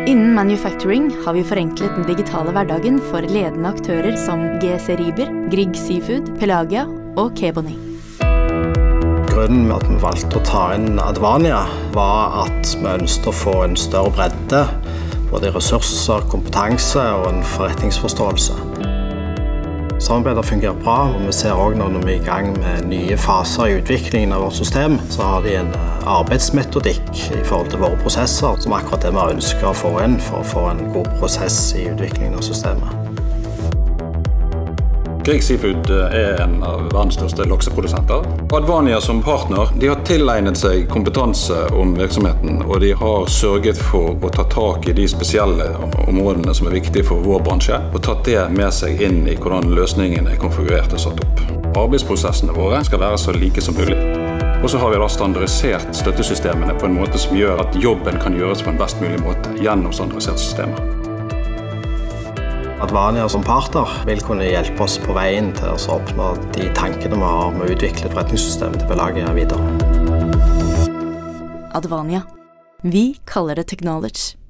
Innen manufacturing har vi forenklet den digitale hverdagen for ledende aktører som GC Rieber, Grieg Seafood, Pelagia og Kebony. Grunnen med at vi valgte å ta inn Advania var at vi ønsket å få en større bredde, både i ressurser, kompetanse og en forretningsforståelse. Samarbeidet fungerer bra, og vi ser også når vi er i gang med nye faser i utviklingen av vårt system, så har de en arbeidsmetodikk i forhold til våre prosesser, som akkurat det vi ønsker å få inn for å få en god prosess i utviklingen av systemet. Grieg Seafood er en av verdens største lakseprodusenter. Advania som partner, de har tilegnet seg kompetanse om virksomheten, og de har sørget for å ta tak i de spesielle områdene som er viktige for vår bransje, og tatt det med seg inn i hvordan løsningen er konfigurert og satt opp. Arbeidsprosessene våre skal være så like som mulig. Og så har vi da standardisert støttesystemene på en måte som gjør at jobben kan gjøres på en best mulig måte gjennom standardiserte systemer. Advania som partner vil kunne hjelpe oss på veien til å oppnå de tankene vi har med å utvikle forretningssystemet til Pelagia videre. Advania. Vi kaller det Technology.